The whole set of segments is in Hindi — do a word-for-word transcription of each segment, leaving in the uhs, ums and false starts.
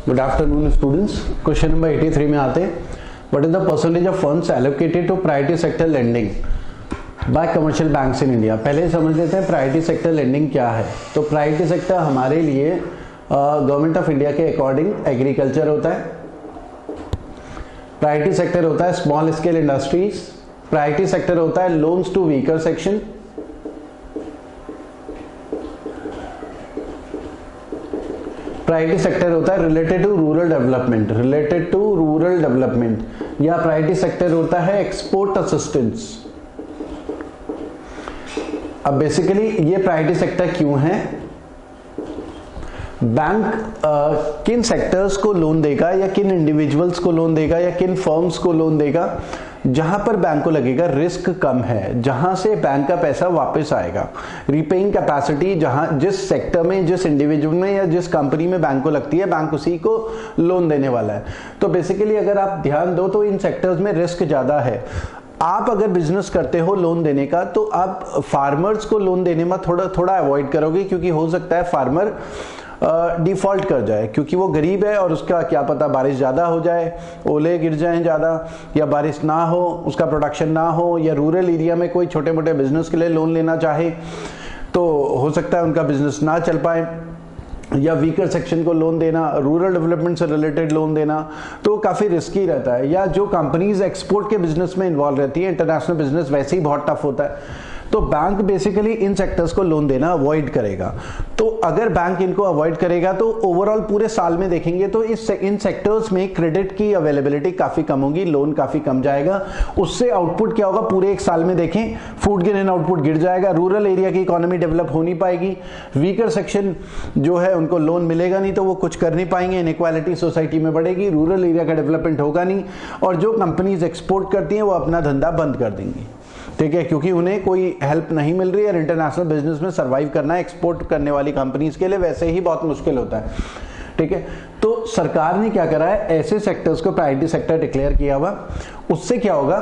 Good afternoon students. Question number तिरासी में आते हैं, what is the percentage of funds allocated to priority sector lending by commercial banks in India. पहले समझ लेते हैं प्रायोरिटी सेक्टर लेंडिंग क्या है। तो प्रायोरिटी सेक्टर हमारे लिए गवर्नमेंट ऑफ इंडिया के अकॉर्डिंग एग्रीकल्चर होता है, प्रायोरिटी सेक्टर होता है small scale industries, priority sector होता है loans to weaker section, priority sector होता है related to rural development related to rural development या प्रायोरिटी सेक्टर होता है एक्सपोर्ट असिस्टेंस। अब बेसिकली ये प्रायोरिटी सेक्टर क्यों है? बैंक आ, किन सेक्टर्स को लोन देगा या किन इंडिविजुअल्स को लोन देगा या किन फर्म्स को लोन देगा जहां पर बैंक को लगेगा रिस्क कम है, जहां से बैंक का पैसा वापस आएगा। रीपेइंग कैपेसिटी जहां जिस सेक्टर में, जिस इंडिविजुअल में या जिस कंपनी में बैंक को लगती है, बैंक उसी को लोन देने वाला है। तो बेसिकली अगर आप ध्यान दो तो इन सेक्टर्स में रिस्क ज्यादा है। आप अगर बिजनेस करते हो लोन देने का तो आप फार्मर्स को लोन देने में थोड़ा थोड़ा अवॉइड करोगे, क्योंकि हो सकता है फार्मर डिफॉल्ट कर जाए, क्योंकि वो गरीब है और उसका क्या पता बारिश ज़्यादा हो जाए, ओले गिर जाएं ज़्यादा, या बारिश ना हो, उसका प्रोडक्शन ना हो, या रूरल एरिया में कोई छोटे मोटे बिजनेस के लिए लोन लेना चाहे तो हो सकता है उनका बिजनेस ना चल पाए, या वीकर सेक्शन को लोन देना, रूरल डेवलपमेंट से रिलेटेड लोन देना तो काफ़ी रिस्की रहता है। या जो कंपनीज एक्सपोर्ट के बिजनेस में इन्वॉल्व रहती है, इंटरनेशनल बिजनेस वैसे ही बहुत टफ होता है, तो बैंक बेसिकली इन सेक्टर्स को लोन देना अवॉइड करेगा। तो अगर बैंक इनको अवॉइड करेगा तो ओवरऑल पूरे साल में देखेंगे तो इस इन सेक्टर्स में क्रेडिट की अवेलेबिलिटी काफी कम होगी, लोन काफी कम जाएगा। उससे आउटपुट क्या होगा पूरे एक साल में देखें, फूड ग्रेन आउटपुट गिर जाएगा, रूरल एरिया की इकोनॉमी डेवलप हो नहीं पाएगी, वीकर सेक्शन जो है उनको लोन मिलेगा नहीं तो वो कुछ कर नहीं पाएंगे, इनइक्वालिटी सोसाइटी में बढ़ेगी, रूरल एरिया का डेवलपमेंट होगा नहीं, और जो कंपनीज एक्सपोर्ट करती हैं वो अपना धंधा बंद कर देंगी। ठीक है, क्योंकि उन्हें कोई हेल्प नहीं मिल रही है। इंटरनेशनल बिजनेस में सरवाइव करना एक्सपोर्ट करने वाली कंपनीज के लिए वैसे ही बहुत मुश्किल होता है। ठीक है, तो सरकार ने क्या करा है, ऐसे सेक्टर्स को प्रायोरिटी सेक्टर डिक्लेयर किया हुआ। उससे क्या होगा,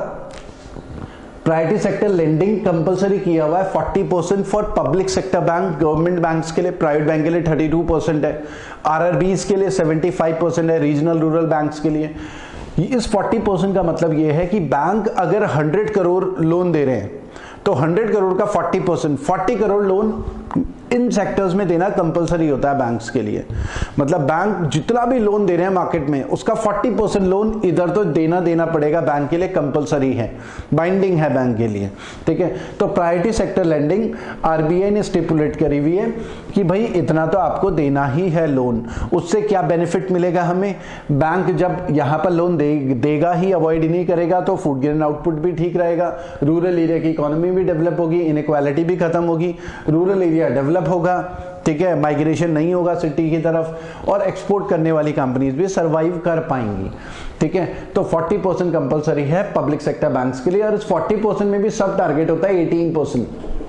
प्रायोरिटी सेक्टर लेंडिंग कंपलसरी किया हुआ है चालीस percent for public sector bank, government banks के लिए, प्राइवेट बैंक के लिए बत्तीस परसेंट है, आरआरबीज के लिए पचहत्तर परसेंट है, रीजनल रूरल बैंक्स के लिए। इस चालीस परसेंट का मतलब यह है कि बैंक अगर सौ करोड़ लोन दे रहे हैं तो सौ करोड़ का चालीस परसेंट चालीस करोड़ लोन इन सेक्टर्स में देना कंपलसरी होता है बैंक्स के लिए। मतलब बैंक जितना भी लोन दे रहे हैं मार्केट में उसका चालीस परसेंट लोन इधर तो देना देना पड़ेगा, बैंक के लिए कंपलसरी है, बाइंडिंग है बैंक के लिए। ठीक है, तो प्रायोरिटी सेक्टर लेंडिंग आरबीआई ने स्टिपुलेट करी हुई है कि भाई इतना तो आपको देना ही है लोन। उससे क्या बेनिफिट मिलेगा हमें, बैंक जब यहाँ पर लोन दे, देगा ही, अवॉइड नहीं करेगा, तो फूड ग्रेन आउटपुट भी ठीक रहेगा, रूरल एरिया की इकोनॉमी भी डेवलप होगी, इनइक्वालिटी भी खत्म होगी, रूरल एरिया डेवलप होगा। ठीक है, माइग्रेशन नहीं होगा सिटी की तरफ, और एक्सपोर्ट करने वाली कंपनीज भी सरवाइव कर पाएंगी। ठीक है, तो चालीस परसेंट कंपलसरी है पब्लिक सेक्टर बैंक्स के लिए, और इस चालीस परसेंट में भी सब टारगेट होता है अठारह परसेंट।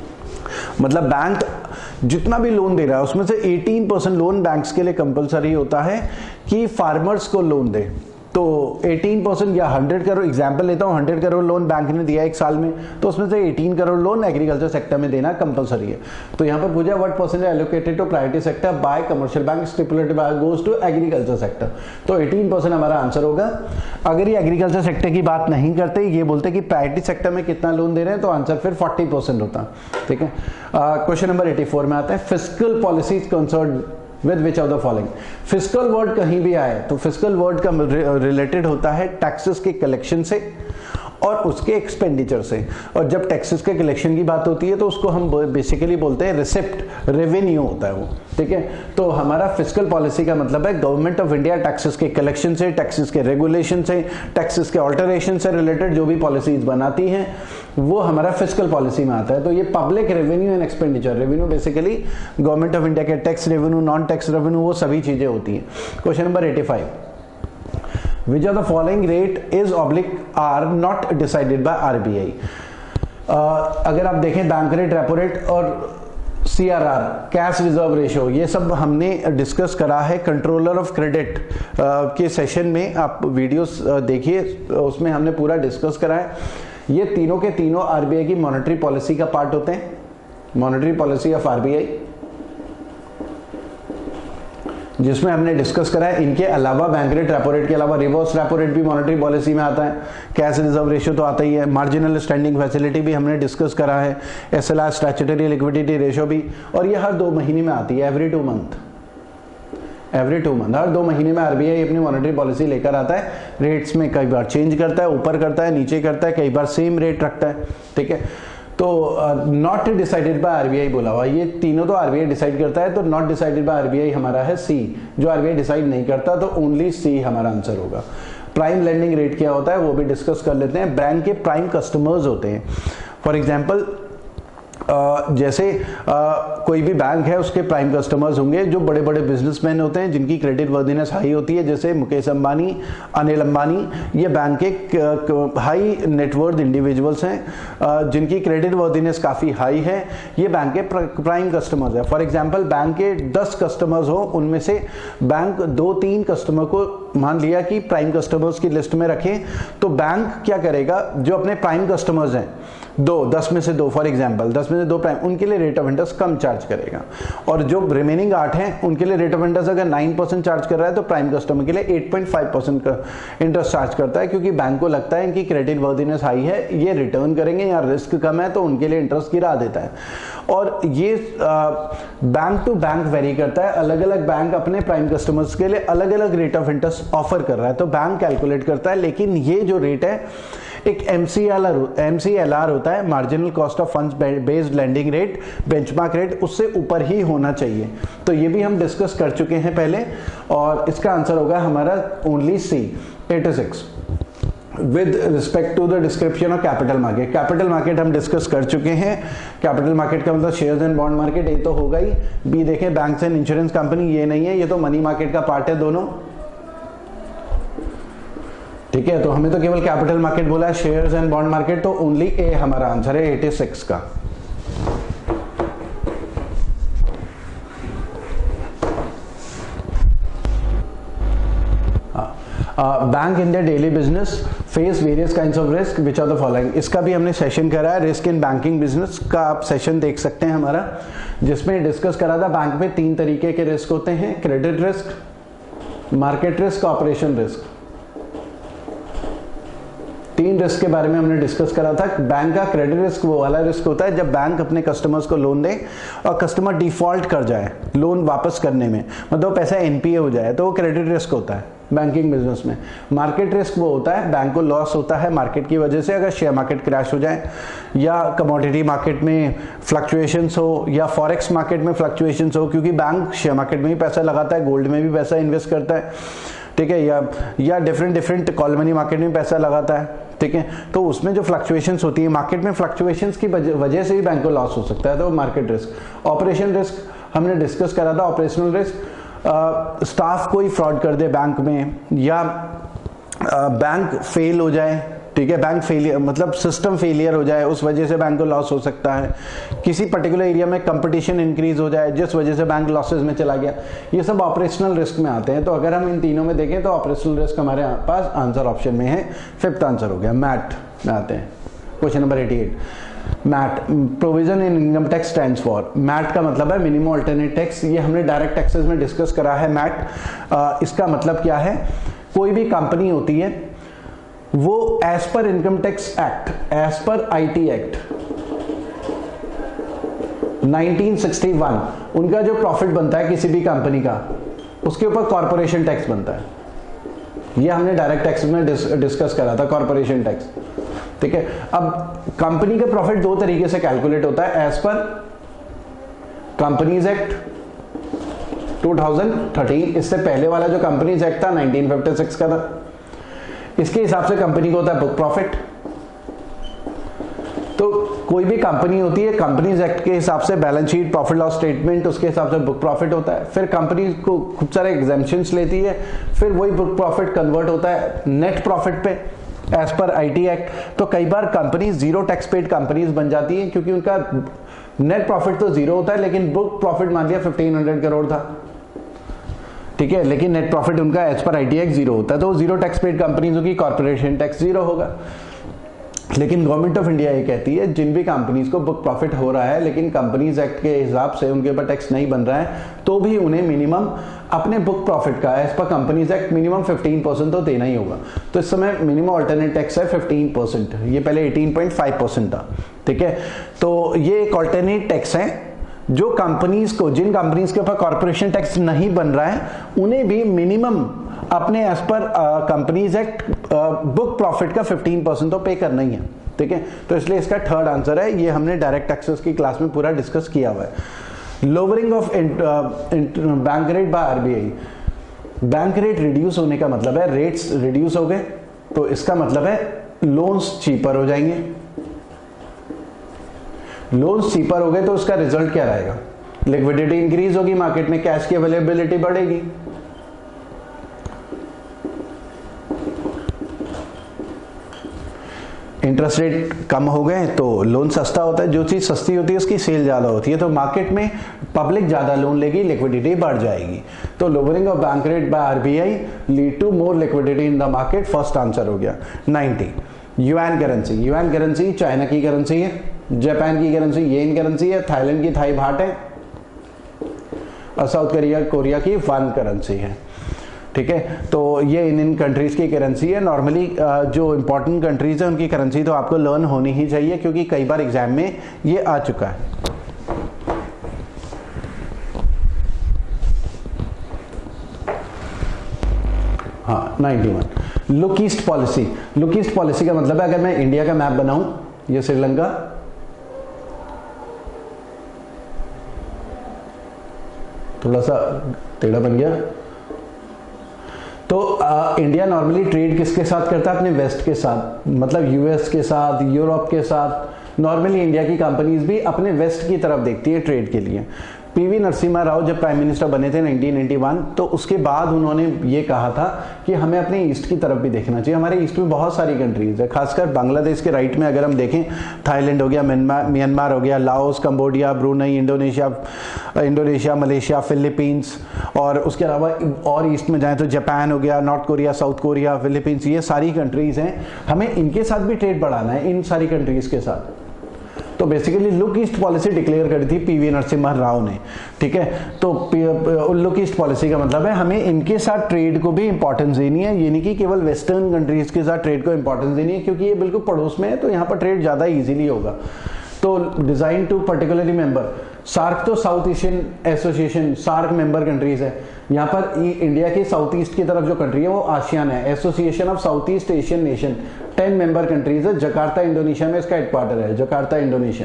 मतलब बैंक जितना भी लोन दे रहा है उसमें से अठारह परसेंट लोन बैंक्स के लिए कंपलसरी होता है कि फार्मर्स को लोन दे। तो अठारह परसेंट या सौ करोड़, एग्जांपल लेता हूं, सौ करोड़ लोन बैंक ने दिया एक साल में, तो उसमें से अठारह करोड़ लोन एग्रीकल्चर सेक्टर में देना कंपलसरी है। तो यहां पर पूछा what percentage allocated to priority sector by commercial bank stipulated by goes to agriculture sector. तो अठारह परसेंट हमारा आंसर होगा। अगर ये एग्रीकल्चर सेक्टर की बात नहीं करते, ये बोलते कि प्रायोरिटी सेक्टर में कितना लोन दे रहे हैं, तो आंसर फिर चालीस परसेंट होता। ठीक है, क्वेश्चन नंबर चौरासी में आता है, fiscal policies concern with which of the following. Fiscal word कहीं भी आए तो फिस्कल वर्ड का रिलेटेड होता है टैक्सेस के कलेक्शन से और उसके एक्सपेंडिचर से। और जब टैक्सेस के कलेक्शन की बात होती है तो उसको हम बेसिकली बोलते हैं रिसिप्ट, रेवेन्यू होता है वो। ठीक है, तो हमारा फिस्कल पॉलिसी का मतलब है गवर्नमेंट ऑफ इंडिया टैक्सेस के कलेक्शन से, टैक्सेस के रेगुलेशन से, टैक्सेस के ऑल्टरेशन से रिलेटेड जो भी पॉलिसीज बनाती हैं वो हमारा फिस्कल पॉलिसी में आता है। तो ये public revenue and expenditure, revenue basically government of India के tax revenue, non tax revenue, वो सभी चीजें होती हैं। क्वेश्चन नंबर पचासी, which of the following rate is oblique are not decided by R B I। uh, अगर आप देखें बैंक रेट, रेपो रेट और C R R, cash reserve ratio, ये सब हमने डिस्कस करा है कंट्रोलर ऑफ क्रेडिट के सेशन में। आप वीडियोस देखिए, उसमें हमने पूरा डिस्कस करा है। ये तीनों के तीनों आरबीआई की मॉनेटरी पॉलिसी का पार्ट होते हैं, मॉनेटरी पॉलिसी ऑफ आरबीआई। जिसमें हमने डिस्कस करा है इनके अलावा बैंक रेट, रेपो रेट के अलावा रिवर्स रेपो रेट भी मॉनेटरी पॉलिसी में आता है, कैश रिजर्व रेशियो तो आता ही है, मार्जिनल स्टैंडिंग फैसिलिटी भी हमने डिस्कस करा है, एसएलआर स्टैट्यूटरी लिक्विडिटी रेशियो भी, और ये हर दो महीने में आती है, every two month every two month हर दो महीने में आरबीआई अपनी मॉनेटरी पॉलिसी लेकर आता है। रेट्स में कई बार चेंज करता है, ऊपर करता है, नीचे करता है, कई बार सेम रेट रखता है, ठीक है। तो नॉट डिसाइडेड बाय आरबीआई बोला हुआ, ये तीनों तो आरबीआई डिसाइड करता है, तो नॉट डिसाइडेड बाय आरबीआई हमारा है सी, जो आरबीआई डिसाइड नहीं करता, तो ओनली सी हमारा आंसर होगा। प्राइम लेंडिंग रेट क्या होता है वो भी डिस्कस कर लेते हैं। बैंक के प्राइम कस्टमर्स होते हैं, फॉर एग्जाम्पल Uh, जैसे uh, कोई भी बैंक है उसके प्राइम कस्टमर्स होंगे जो बड़े बड़े बिजनेसमैन होते हैं जिनकी क्रेडिट वर्दीनेस हाई होती है, जैसे मुकेश अंबानी, अनिल अंबानी, ये बैंक के हाई नेटवर्थ इंडिविजुअल्स हैं uh, जिनकी क्रेडिट वर्दीनेस काफ़ी हाई है, ये बैंक के प्राइम कस्टमर्स है। फॉर एग्जांपल बैंक के दस कस्टमर्स हो, उनमें से बैंक दो तीन कस्टमर को मान लिया कि प्राइम कस्टमर्स की लिस्ट में रखें, तो बैंक क्या करेगा, जो अपने प्राइम कस्टमर्स हैं दो, दस में से दो, फॉर एग्जांपल दस में से दो प्राइम, उनके लिए रेट ऑफ इंटरेस्ट कम चार्ज करेगा, और जो रिमेनिंग आठ हैं उनके लिए रेट ऑफ इंटरेस्ट अगर नाइन परसेंट चार्ज कर रहा है तो प्राइम कस्टमर के लिए एट पॉइंट फाइव परसेंट का इंटरेस्ट चार्ज करता है, क्योंकि बैंक को लगता है इनकी क्रेडिट वर्दीनेस हाई है, ये रिटर्न करेंगे या रिस्क कम है, तो उनके लिए इंटरेस्ट गिरा देता है। और ये बैंक टू बैंक वेरी करता है, अलग अलग बैंक अपने प्राइम कस्टमर्स के लिए अलग अलग रेट ऑफ इंटरेस्ट ऑफर कर रहा है, तो बैंक कैलकुलेट करता है, लेकिन ये जो रेट है एक एमसीएलआर एमसीएलआर होता है, marginal cost of funds based lending rate, benchmark rate, उससे ऊपर ही होना चाहिए। तो ये भी हम डिस्कस कर चुके हैं पहले, और इसका आंसर होगा हमारा only C, eighty six. With respect to the description of capital market, capital market हम डिस्कस कर चुके हैं। कैपिटल मार्केट का मतलब शेयर्स एंड बॉन्ड मार्केट, ये तो होगा ही। बी देखें बैंक्स एंड इंश्योरेंस कंपनी, ये नहीं है, ये तो मनी मार्केट का पार्ट है दोनों, ठीक है। तो हमें तो केवल कैपिटल मार्केट बोला है, शेयर्स एंड बॉन्ड मार्केट, तो ओनली ए हमारा आंसर है एटी सिक्स का। Bank in the daily business face various kinds of risk which are the following, इसका भी हमने सेशन करा है, रिस्क इन बैंकिंग बिजनेस का आप सेशन देख सकते हैं हमारा, जिसमें डिस्कस करा था बैंक में तीन तरीके के रिस्क होते हैं, credit risk, market risk, operation risk. तीन रिस्क के बारे में हमने डिस्कस करा था। बैंक का क्रेडिट रिस्क वो वाला रिस्क होता है जब बैंक अपने कस्टमर्स को लोन दे और कस्टमर डिफॉल्ट कर जाए लोन वापस करने में, मतलब पैसा एनपीए हो जाए, तो वो क्रेडिट रिस्क होता है बैंकिंग बिजनेस में। मार्केट रिस्क वो होता है बैंक को लॉस होता है मार्केट की वजह से, अगर शेयर मार्केट क्रैश हो जाए या कमोडिटी मार्केट में फ्लक्चुएशंस हो या फॉरेक्स मार्केट में फ्लक्चुएशंस हो, क्योंकि बैंक शेयर मार्केट में ही पैसा लगाता है, गोल्ड में भी पैसा इन्वेस्ट करता है, ठीक है, या या different different call money market में पैसा लगाता है, ठीक है। तो उसमें जो फ्लक्चुएशंस होती है मार्केट में, फ्लक्चुएशंस की वजह से भी बैंक को लॉस हो सकता है, तो मार्केट रिस्क। ऑपरेशन रिस्क हमने डिस्कस करा था, ऑपरेशनल रिस्क, स्टाफ कोई फ्रॉड कर दे बैंक में, या बैंक फेल हो जाए, ठीक है, बैंक फेलियर मतलब सिस्टम फेलियर हो जाए, उस वजह से बैंक को लॉस हो सकता है। किसी पर्टिकुलर एरिया में कंपटीशन इंक्रीज हो जाए जिस वजह से बैंक लॉसेस में चला गया, ये सब ऑपरेशनल रिस्क में आते हैं। तो अगर हम इन तीनों में देखें तो ऑपरेशनल रिस्क हमारे पास आंसर ऑप्शन में है, फिफ्थ आंसर हो गया। मैट में आते हैं, question number eighty eight. MAT provision in income tax stands for, MAT का मतलब है मिनिमम अल्टरनेट टैक्स, ये हमने डायरेक्ट टैक्सेस में डिस्कस करा है। मैट इसका मतलब क्या है, कोई भी कंपनी होती है वो as per income tax act, as per IT act nineteen sixty one, उनका जो प्रॉफिट बनता है किसी भी कंपनी का, उसके ऊपर कॉर्पोरेशन टैक्स बनता है। ये हमने डायरेक्ट टैक्स में डिस, डिस्कस करा था, कॉर्पोरेशन टैक्स, ठीक है। अब कंपनी का प्रॉफिट दो तरीके से कैलकुलेट होता है, as per companies act two thousand thirteen, इससे पहले वाला जो कंपनीज एक्ट था नाइनटीन फिफ्टी सिक्स का था, इसके हिसाब से कंपनी को होता है बुक प्रॉफिट। तो कोई भी कंपनी होती है, कंपनीज एक्ट के हिसाब से balance sheet, profit loss statement, उसके हिसाब से बुक प्रॉफिट होता है। फिर कंपनी को खूब सारे एग्जेम्पशंस लेती है, फिर वही बुक प्रॉफिट कन्वर्ट होता है नेट प्रॉफिट पे एज पर आईटी एक्ट। तो कई बार company zero tax paid companies बन जाती है, क्योंकि उनका नेट प्रॉफिट तो जीरो होता है लेकिन बुक प्रॉफिट मान लिया फिफ्टीन हंड्रेड करोड़ था, ठीक है, लेकिन नेट प्रॉफिट उनका as per IT act zero होता है, तो जीरो टैक्स पेड कंपनीज होगी, कॉर्पोरेशन टैक्स जीरो होगा। लेकिन गवर्नमेंट ऑफ इंडिया ये कहती है जिन भी कंपनीज को बुक प्रॉफिट हो रहा है लेकिन कंपनीज एक्ट के हिसाब से उनके ऊपर टैक्स नहीं बन रहा है तो भी उन्हें मिनिमम अपने बुक प्रॉफिट का as per companies act minimum fifteen percent तो देना ही होगा। तो इस समय मिनिमम ऑल्टरनेट टैक्स है फिफ्टीन परसेंट, ये पहले एटीन पॉइंट फाइव परसेंट था। ठीक है, तो ये एक ऑल्टरनेट टैक्स है जो कंपनीज को, जिन कंपनीज के ऊपर कॉर्पोरेशन टैक्स नहीं बन रहा है उन्हें भी मिनिमम अपने as per companies act book profit का फिफ्टीन परसेंट तो पे करना ही है। ठीक है, तो इसलिए इसका थर्ड आंसर है, ये हमने डायरेक्ट टैक्सेस की क्लास में पूरा डिस्कस किया हुआ है। Lowering of bank rate by RBI, bank rate reduce होने का मतलब है रेट्स रिड्यूस हो गए तो इसका मतलब है लोन्स चीपर हो जाएंगे। लोन्स चीपर हो गए तो उसका रिजल्ट क्या रहेगा, लिक्विडिटी इंक्रीज होगी, मार्केट में कैश की अवेलेबिलिटी बढ़ेगी। इंटरेस्ट रेट कम हो गए तो लोन सस्ता होता है, जो चीज सस्ती होती है उसकी सेल ज्यादा होती है, तो मार्केट में पब्लिक ज्यादा लोन लेगी, लिक्विडिटी बढ़ जाएगी। तो lowering of bank rate by RBI lead to more liquidity in the market, first answer हो गया। Ninety yuan currency, yuan currency China की करेंसी है, जापान की करेंसी येन करेंसी है, थाईलैंड की थाई बाट है और साउथ कोरिया कोरिया की वन करेंसी है। ठीक है, तो ये इन इन कंट्रीज की करेंसी है। नॉर्मली जो इंपॉर्टेंट कंट्रीज है उनकी करेंसी तो आपको लर्न होनी ही चाहिए क्योंकि कई बार एग्जाम में ये आ चुका है। हाँ, ninety one look east policy. Look east policy का मतलब है अगर मैं इंडिया का मैप बनाऊं, ये श्रीलंका, थोड़ा सा टेढ़ा बन गया, तो आ, इंडिया नॉर्मली ट्रेड किसके साथ करता है, अपने वेस्ट के साथ, मतलब यूएस के साथ, यूरोप के साथ। नॉर्मली इंडिया की कंपनीज भी अपने वेस्ट की तरफ देखती है ट्रेड के लिए। पीवी नरसिम्हा राव जब प्राइम मिनिस्टर बने थे नाइंटीन नाइंटी वन, तो उसके बाद उन्होंने ये कहा था कि हमें अपने ईस्ट की तरफ भी देखना चाहिए। हमारे ईस्ट में बहुत सारी कंट्रीज है, खासकर बांग्लादेश के राइट में अगर हम देखें, थाईलैंड हो गया, म्यांमार म्यांमार हो गया, Laos, Cambodia, Brunei, Indonesia Indonesia Malaysia, Philippines, और उसके अलावा और ईस्ट में जाएं तो जापान हो गया, North Korea, South Korea, Philippines, ये सारी कंट्रीज हैं। हमें इनके साथ भी ट्रेड बढ़ाना है, इन सारी कंट्रीज के साथ। तो basically look east policy declare करी थी पीवी नरसिम्हा राव ने। ठीक है, तो लुक ईस्ट पॉलिसी का मतलब है हमें इनके साथ ट्रेड को भी इंपॉर्टेंस देनी है, ये नहीं कि केवल वेस्टर्न कंट्रीज के साथ ट्रेड को इंपॉर्टेंस देनी है क्योंकि ये बिल्कुल पड़ोस में है तो यहाँ पर ट्रेड ज्यादा इजीली होगा। तो design to particularly member SAARC, तो South Asian association SAARC member countries है। यहाँ पर इंडिया की साउथ ईस्ट की तरफ जो कंट्री है वो आसियान है, association of South East Asian nation, ten member countries है। जकार्ता इंडोनेशिया में इसका हेडक्वार्टर है, जकार्ता इंडोनेशिया,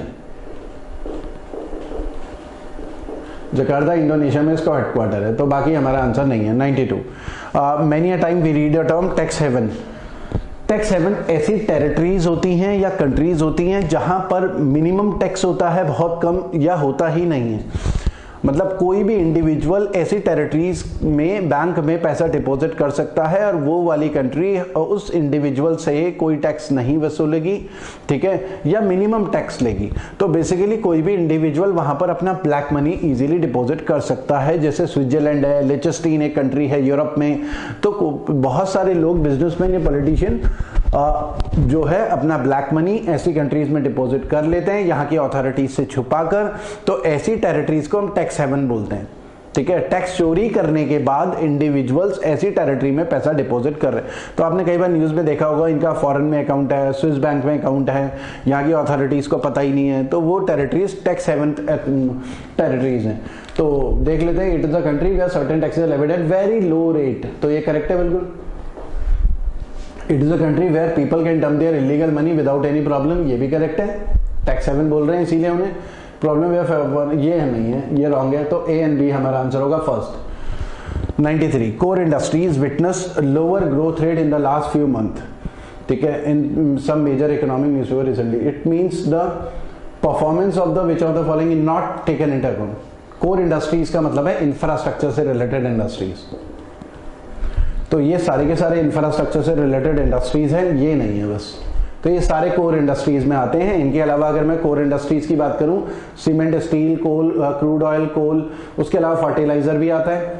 जकार्ता इंडोनेशिया में इसका हेडक्वार्टर है। तो बाकी हमारा आंसर नहीं है। Ninety two many a time we read the term tax haven. Tax haven ऐसी टेरिटरीज होती हैं या कंट्रीज होती हैं जहां पर मिनिमम टैक्स होता है बहुत कम या होता ही नहीं है। मतलब कोई भी इंडिविजुअल ऐसी टेरिटरीज में बैंक में पैसा डिपॉजिट कर सकता है और वो वाली कंट्री उस इंडिविजुअल से कोई टैक्स नहीं वसूलेगी, ठीक है, या मिनिमम टैक्स लेगी। तो बेसिकली कोई भी इंडिविजुअल वहां पर अपना ब्लैक मनी इजीली डिपॉजिट कर सकता है। जैसे स्विट्जरलैंड है, लिechtenstein एक कंट्री है यूरोप में। तो बहुत सारे लोग, बिजनेसमैन या पॉलिटिशियन जो है अपना ब्लैक मनी ऐसी कंट्रीज में डिपॉजिट कर लेते हैं यहाँ की अथॉरिटीज से छुपाकर। तो ऐसी टेरिटरीज को हम टैक्स हेवन बोलते हैं। ठीक है, टैक्स चोरी करने के बाद इंडिविजुअल्स ऐसी टेरिटरी में पैसा डिपॉजिट कर रहे हैं। तो आपने कई बार न्यूज में देखा होगा इनका फॉरेन में अकाउंट है, स्विस बैंक में अकाउंट है, यहाँ की अथॉरिटीज को पता ही नहीं है। तो वो टेरिटरीज टैक्स हेवन टेरिटरीज हैं। तो देख लेते हैं, it is a country where certain taxes are levied at very low rate. तो ये करेक्ट है बिल्कुल। It is a country where people can dump their illegal money without any problem, ये भी करेक्ट है। टैक्स हेवन बोल रहे हैं इसीलिए उन्हें प्रॉब्लम, ये है नहीं है, ये रॉन्ग है। तो ए एंड बी हमारा आंसर होगा first. Ninety three core industries witness lower growth rate in the last few month. ठीक है, in some major economic newspaper recently. It means the performance of the which of the following is not taken into account. Core industries का मतलब है इंफ्रास्ट्रक्चर से रिलेटेड इंडस्ट्रीज। तो ये सारे के सारे इंफ्रास्ट्रक्चर से रिलेटेड इंडस्ट्रीज हैं, ये नहीं है बस। तो ये सारे कोर इंडस्ट्रीज में आते हैं। इनके अलावा अगर मैं कोर इंडस्ट्रीज की बात करूं, cement, steel, coal, crude oil, coal, उसके अलावा फर्टिलाइजर भी आता है,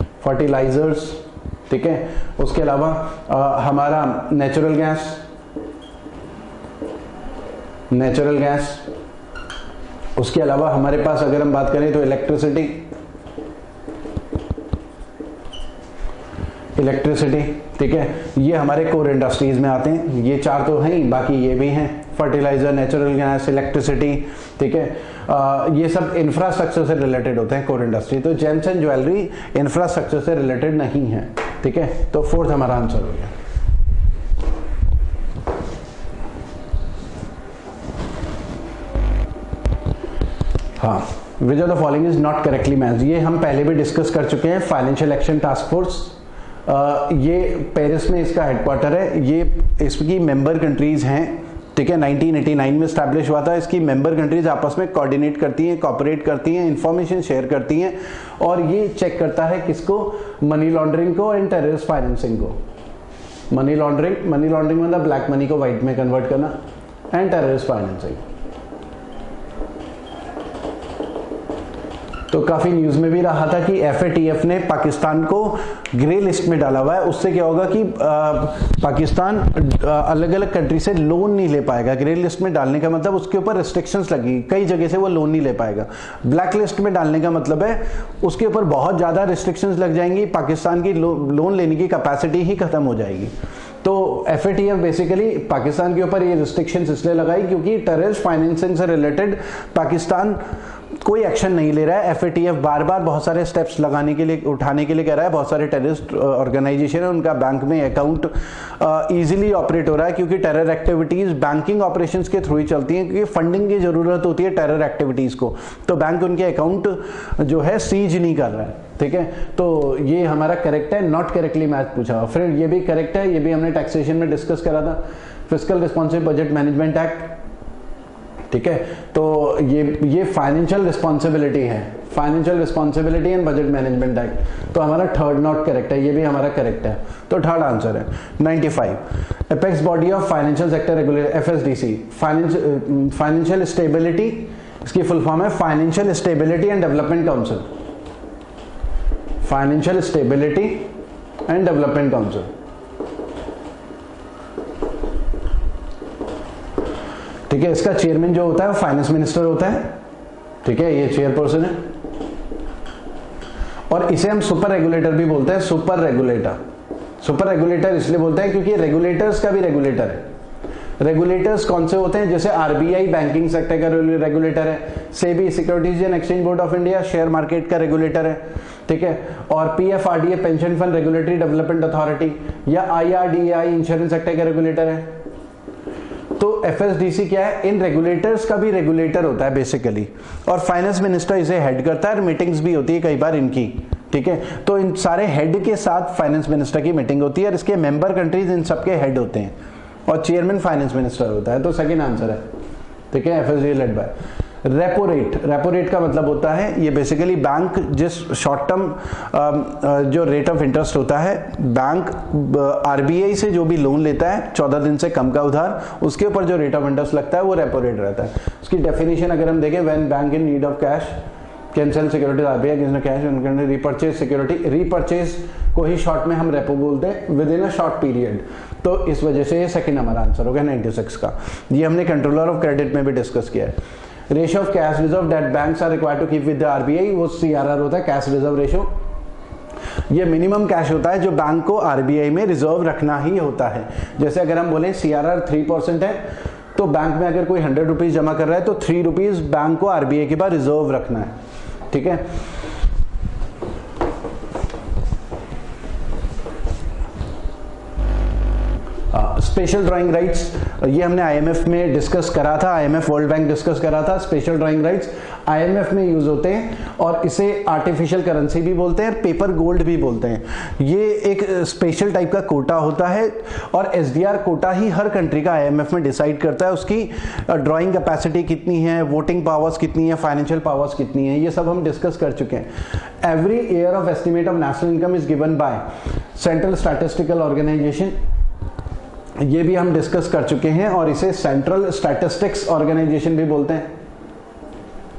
फर्टिलाइजर्स। ठीक है, उसके अलावा आ, हमारा नेचुरल गैस, नेचुरल गैस, उसके अलावा हमारे पास अगर हम बात करें तो इलेक्ट्रिसिटी, इलेक्ट्रिसिटी ठीक है, ये हमारे कोर इंडस्ट्रीज में आते हैं। ये चार तो हैं ही, बाकी ये भी हैं, फर्टिलाइजर, नेचुरल गैस, इलेक्ट्रिसिटी ठीक है। आ, ये सब इंफ्रास्ट्रक्चर से रिलेटेड होते हैं कोर इंडस्ट्री। तो जेम्स एंड ज्वेलरी इंफ्रास्ट्रक्चर से रिलेटेड नहीं है ठीक है। तो फोर्थ हमारा आंसर हो गया। हाँ, which of the following is not correctly matched, ये हम पहले भी डिस्कस कर चुके हैं। फाइनेंशियल एक्शन टास्क फोर्स, ये पेरिस में इसका हेडक्वार्टर है, ये इसकी मेंबर कंट्रीज हैं ठीक है। नाइनटीन एटी नाइन में स्टैब्लिश हुआ था। इसकी मेंबर कंट्रीज आपस में कोऑर्डिनेट करती हैं, कोऑपरेट करती हैं, इंफॉर्मेशन शेयर करती हैं, और ये चेक करता है किसको, मनी लॉन्ड्रिंग को एंड टेररिस्ट फाइनेंसिंग को। मनी लॉन्ड्रिंग, मनी लॉन्ड्रिंग मतलब ब्लैक मनी को व्हाइट में कन्वर्ट करना, एंड टेररिस्ट फाइनेंसिंग। तो काफी न्यूज में भी रहा था कि एफ ए टी एफ ने पाकिस्तान को ग्रे लिस्ट में डाला हुआ है। उससे क्या होगा कि आ, पाकिस्तान अलग अलग कंट्री से लोन नहीं ले पाएगा। ग्रे लिस्ट में डालने का मतलब उसके ऊपर रिस्ट्रिक्शंस लगी, कई जगह से वो लोन नहीं ले पाएगा। ब्लैक लिस्ट में डालने का मतलब है उसके ऊपर बहुत ज्यादा रिस्ट्रिक्शंस लग जाएंगी, पाकिस्तान की लो, लोन लेने की कैपेसिटी ही खत्म हो जाएगी। तो F A T F basically Pakistan के ऊपर ये रिस्ट्रिक्शंस इसलिए लगाई क्योंकि टेररिस्ट फाइनेंसिंग से रिलेटेड पाकिस्तान कोई एक्शन नहीं ले रहा है। एफ ए टी एफ बार बार बहुत सारे स्टेप्स लगाने के लिए, उठाने के लिए कह रहा है। बहुत सारे टेररिस्ट ऑर्गेनाइजेशन है, उनका बैंक में अकाउंट इजीली ऑपरेट हो रहा है क्योंकि टेरर एक्टिविटीज बैंकिंग ऑपरेशंस के थ्रू ही चलती हैं, क्योंकि फंडिंग की जरूरत होती है टेरर एक्टिविटीज को। तो बैंक उनके अकाउंट जो है सीज नहीं कर रहा है ठीक है। तो ये हमारा करेक्ट है, नॉट करेक्टली मैच पूछा। फिर ये भी करेक्ट है, ये भी हमने टैक्सेशन में डिस्कस करा था, fiscal responsive budget management act ठीक है। तो ये ये फाइनेंशियल रिस्पॉन्सिबिलिटी है, financial responsibility and budget management act. तो हमारा थर्ड नॉट करेक्ट है, ये भी हमारा करेक्ट है। तो थर्ड आंसर है ninety five. Apex body of financial sector regulator, F S D C, financial stability, इसकी फुल फॉर्म है financial stability and development council. Financial stability and development council ठीक है। इसका चेयरमैन जो होता है वो फाइनेंस मिनिस्टर होता है ठीक है, ये चेयरपर्सन है। और इसे हम सुपर रेगुलेटर भी बोलते हैं, सुपर रेगुलेटर। सुपर रेगुलेटर इसलिए बोलते हैं क्योंकि रेगुलेटर्स का भी रेगुलेटर है। रेगुलेटर्स कौन से होते हैं, जैसे R B I banking sector का रेगुलेटर है, SEBI securities and exchange board of India share market का रेगुलेटर है ठीक है, और P F R D A pension fund regulatory development authority, या I R D A I insurance sector का रेगुलेटर है। तो एफ एस डी सी क्या है, इन रेगुलेटर्स का भी रेगुलेटर होता है बेसिकली, और फाइनेंस मिनिस्टर इसे हेड करता है, मीटिंग्स भी होती है कई बार इनकी ठीक है। तो इन सारे हेड के साथ फाइनेंस मिनिस्टर की मीटिंग होती है, और इसके मेंबर कंट्रीज इन सबके हेड होते हैं, और चेयरमैन फाइनेंस मिनिस्टर होता है। तो सेकंड आंसर है ठीक है, F S D led by. Repo rate, repo rate का मतलब होता है ये बेसिकली बैंक जिस शॉर्ट टर्म जो रेट ऑफ इंटरेस्ट होता है, बैंक आर बी आई से जो भी लोन लेता है चौदह दिन से कम का उधार, उसके ऊपर जो रेट ऑफ इंटरेस्ट लगता है वो रेपो रेट रहता है। उसकी डेफिनेशन अगर हम देखें, when bank in need of cash can sell securities RBI gives no cash and repurchase security, repurchase को ही शॉर्ट में हम रेपो बोलते हैं, within a short period. तो इस वजह से ये सेकंड हमारा आंसर हो गया नाइंटी सिक्स का। ये हमने कंट्रोलर ऑफ क्रेडिट में भी डिस्कस किया है। Ratio of cash reserve that banks are required to keep with the RBI, वो सी आर आर होता है, कैश रिजर्व रेशियो। ये मिनिमम कैश होता है जो बैंक को आरबीआई में रिजर्व रखना ही होता है। जैसे अगर हम बोले C R R three percent है, तो बैंक में अगर कोई हंड्रेड रुपीज जमा कर रहा है तो थ्री रुपीज बैंक को आरबीआई के पास रिजर्व रखना है ठीक है। स्पेशल ड्राइंग राइट्स, ये हमने आईएमएफ में डिस्कस करा था, आईएमएफ वर्ल्ड बैंक डिस्कस करा था। स्पेशल ड्राइंग राइट्स आईएमएफ में यूज होते हैं, और इसे आर्टिफिशियल करेंसी भी बोलते हैं, पेपर गोल्ड भी बोलते हैं। ये एक स्पेशल टाइप का कोटा होता है, और एसडीआर कोटा ही हर कंट्री का आईएमएफ में डिसाइड करता है उसकी ड्राइंग कैपेसिटी कितनी है, वोटिंग पावर्स कितनी है, फाइनेंशियल पावर्स कितनी है, ये सब हम डिस्कस कर चुके हैं। Every year of estimate of national income is given by central statistical organisation, ये भी हम डिस्कस कर चुके हैं, और इसे सेंट्रल स्टैटिस्टिक्स ऑर्गेनाइजेशन भी बोलते हैं।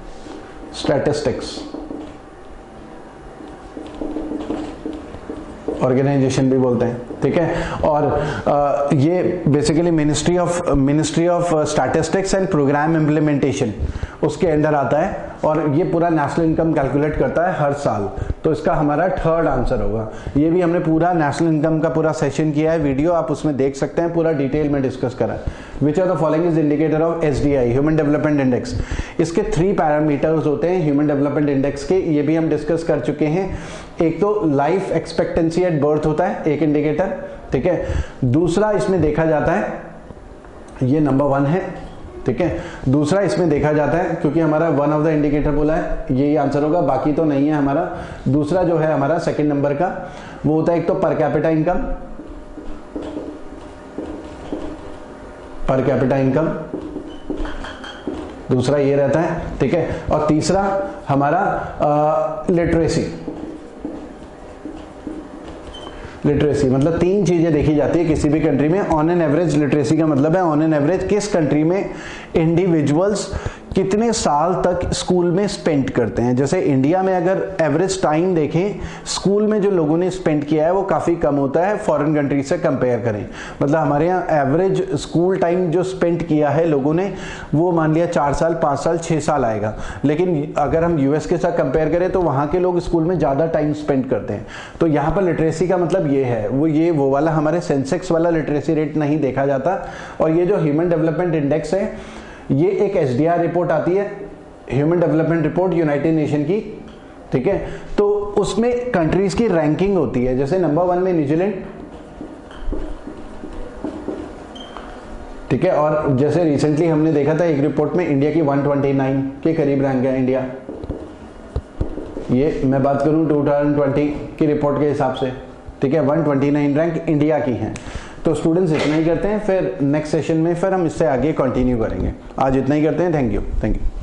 स्टैटिस्टिक्स ऑर्गेनाइजेशन भी बोलते हैं, ठीक है। और आ, ये basically ministry of ministry of statistics and programme implementation उसके अंडर आता है, और ये पूरा नेशनल इनकम कैलकुलेट करता है हर साल। तो इसका हमारा थर्ड आंसर होगा। ये भी हमने पूरा नेशनल इनकम का पूरा सेशन किया है, वीडियो आप उसमें देख सकते हैं, पूरा डिटेल में डिस्कस करा है। Which are the following is indicator of S D I, human development index. इसके थ्री पैरामीटर्स होते हैं ह्यूमन डेवलपमेंट इंडेक्स के, ये भी हम डिस्कस कर चुके हैं। एक तो लाइफ एक्सपेक्टेंसी एट बर्थ होता है एक इंडिकेटर, ठीक है। दूसरा इसमें देखा जाता है, ये नंबर वन है, ठीक है। दूसरा इसमें देखा जाता है, क्योंकि हमारा वन ऑफ द इंडिकेटर बोला है, यही आंसर होगा, बाकी तो नहीं है हमारा। दूसरा जो है हमारा सेकंड नंबर का वो होता है एक तो per capita income, per capita income दूसरा ये रहता है, ठीक है। और तीसरा हमारा लिटरेसी, लिटरेसी मतलब तीन चीजें देखी जाती है किसी भी कंट्री में। ऑन एन एवरेज लिटरेसी का मतलब है ऑन एन एवरेज किस कंट्री में इंडिविजुअल्स कितने साल तक स्कूल में स्पेंड करते हैं। जैसे इंडिया में अगर एवरेज टाइम देखें स्कूल में जो लोगों ने स्पेंड किया है वो काफी कम होता है फॉरेन कंट्री से कंपेयर करें। मतलब हमारे यहाँ एवरेज स्कूल टाइम जो स्पेंड किया है लोगों ने वो मान लिया चार साल पांच साल छह साल आएगा, लेकिन अगर हम यूएस के साथ कंपेयर करें तो वहां के लोग स्कूल में ज्यादा टाइम स्पेंड करते हैं। तो यहाँ पर लिटरेसी का मतलब ये है, वो ये वो वाला हमारे सेंसेक्स वाला लिटरेसी रेट नहीं देखा जाता। और ये जो ह्यूमन डेवलपमेंट इंडेक्स है ये एक एसडीआर रिपोर्ट आती है, human development report United Nation की, ठीक है। तो उसमें कंट्रीज की रैंकिंग होती है। जैसे नंबर वन में न्यूजीलैंड, ठीक है। और जैसे रिसेंटली हमने देखा था एक रिपोर्ट में इंडिया की एक सौ उनतीस के करीब रैंक है इंडिया। ये मैं बात करूं दो हज़ार बीस की रिपोर्ट के हिसाब से, ठीक है। एक सौ उनतीस रैंक इंडिया की है। तो स्टूडेंट्स इतना ही करते हैं, फिर नेक्स्ट सेशन में फिर हम इससे आगे कंटिन्यू करेंगे। आज इतना ही करते हैं। Thank you thank you.